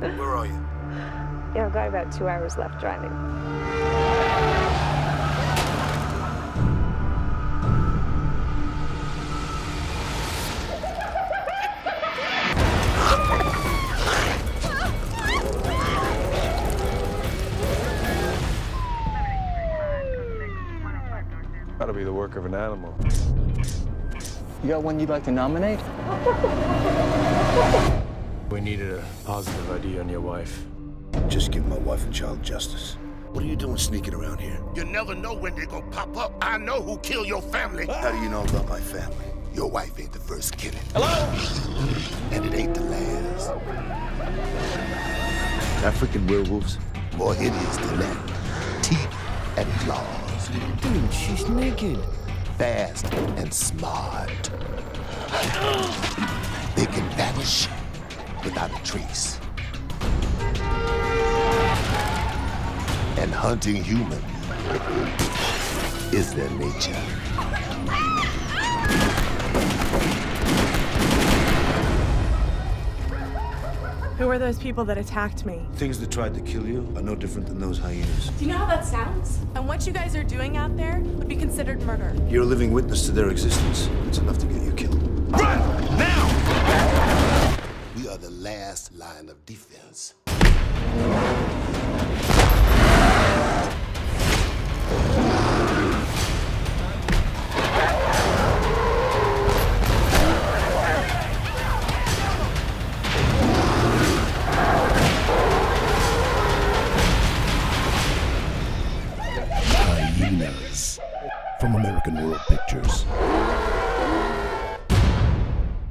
Where are you? Yeah, I've got about 2 hours left driving. Gotta be the work of an animal. You got one you'd like to nominate? We needed a positive ID on your wife. Just give my wife and child justice. What are you doing sneaking around here? You never know when they're gonna pop up. I know who killed your family. How do you know about my family? Your wife ain't the first killing. Hello? And it ain't the last. African werewolves? More hideous than that. Teeth and claws. Dude, she's naked. Fast and smart. They can vanish without a trace. And hunting humans is their nature. Who were those people that attacked me? Things that tried to kill you are no different than those hyenas. Do you know how that sounds? And what you guys are doing out there would be considered murder. You're a living witness to their existence. It's enough to get you killed. Run! Now! We are the last line of defense.